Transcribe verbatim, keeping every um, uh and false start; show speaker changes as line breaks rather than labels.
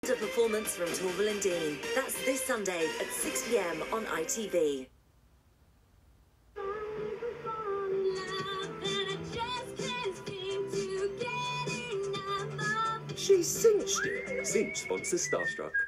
A performance from Torval and Dean. That's this Sunday at six p m on I T V.
She cinched it. Cinch sponsors Starstruck.